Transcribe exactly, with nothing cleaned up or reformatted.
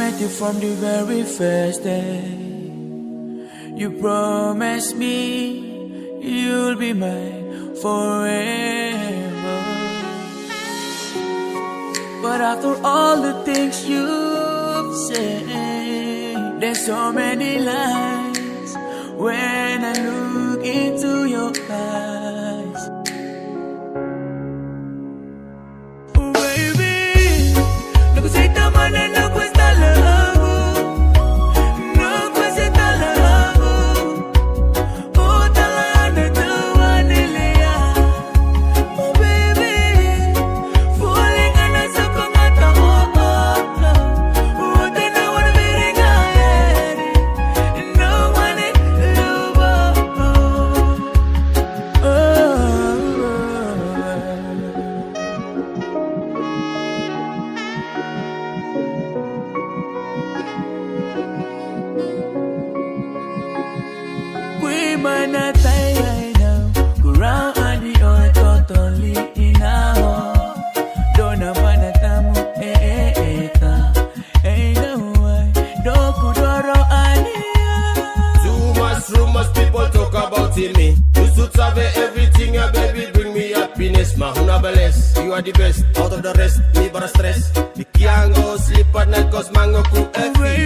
liked you from the very first day. You promised me you'll be mine forever. But after all the things you've said, there's so many lies when I look into your eyes. Oh baby, no sei tamane no cuesta love, no cuesta love. Oh talane tu vanilla, oh baby, falling on us con ata oh oh. Oh te no wanna be regret, no one love. Oh, we might not die right now. Go round on the earth totally in a hole. Don't have a tamu eh eh eh ta. Hey no way, don't go around. Too much rumors, people talk about it, me. You should have everything, yeah, baby, bring me happiness, ma. Una bless, you are the best. Out of the rest, me but stress. We can't go sleep at night, cause mango cook every